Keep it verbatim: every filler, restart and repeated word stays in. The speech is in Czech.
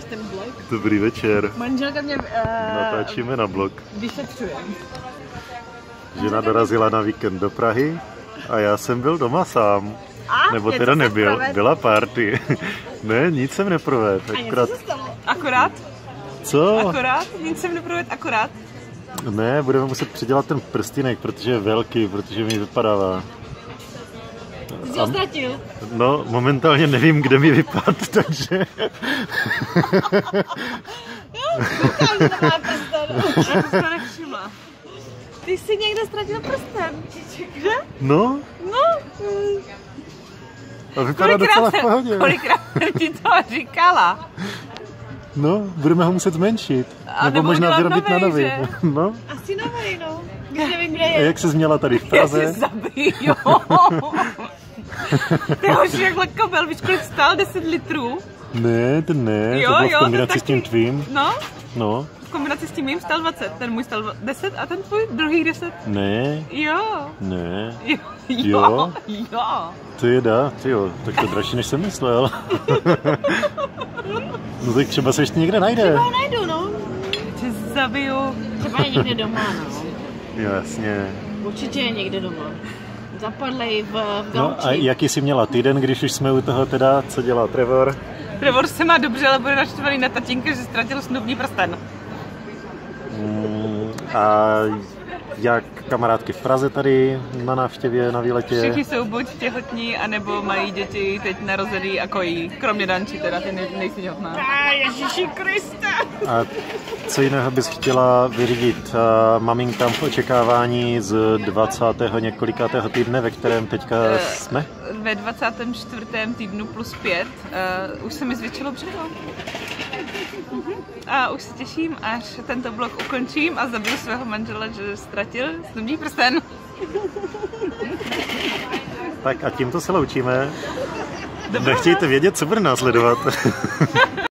ten blog. Dobrý večer. Manželka mě uh, natáčíme na blog. Vyšetřuje. Žena dorazila na víkend do Prahy a já jsem byl doma sám. A? Nebo teda nebyl, proved? byla party. Ne, nic jsem neprovedl. Akorát... Akorát? Co? Akorát? Nic jsem neprovedl, akorát? Ne, budeme muset přidělat ten prstínek, protože je velký, protože mi vypadává. Ty jsi ho ztratil? No, momentálně nevím, kde mi vypadl, takže... Koukám, že to má prsten. Já jsem to nevšimla. Ty jsi někde ztratil prsten. Kde? No, No. Mm. a vypadá docela v pohodě. Kolikrát jsem ti to říkala? No, budeme ho muset zmenšit. A nebo, nebo možná udělat vyrobit novej, na nový. že? No. Asi novej, no. Když nevím, kde A je. jak se změla tady v Praze? Já si zabiju. Ty hoši, jak lehko byl, víš, kolik stál? deset litrů? Ne, ten ne, Jo, to bylo jo, v kombinaci to s tím taky. tvým. No, No, v kombinaci s tím mým stál dvacet, ten můj stál deset a ten tvůj druhý deset. ne, Jo. ne, Jo. Jo? Jo. to je dá, ty jo, tak to je dražší, než jsem myslel. No tak třeba se ještě někde najde. Třeba ho najdu, no. Tě zabiju. Třeba je někde doma, no. Jo, jasně. Určitě je někde doma. Zapadlej v, v No gauči. a jaký jsi měla týden, když už jsme u toho teda, co dělá Trevor? Trevor se má dobře, ale bude naštvaný na tatínka, že ztratil snubní prsten. Mm, a jak kamarádky v Praze tady na návštěvě, na výletě? Všichni jsou buď těhotní, anebo mají děti teď narozený a kojí. Kromě Danči, teda ty nej, nejsi těhotná. A Ježíši Kriste! A co jiného bys chtěla vyřídit uh, maminkám v očekávání z dvacátého několikátého týdne, ve kterém teďka Uh, jsme? Ve dvacátém čtvrtém týdnu plus pět uh, už se mi zvětšilo břicho. Uh-huh. A už se těším, až tento blog ukončím a zabiju svého manžela, že ztratil snubní prsten. Tak a tímto se loučíme. Dobrá. Nechtějte vědět, co bude následovat.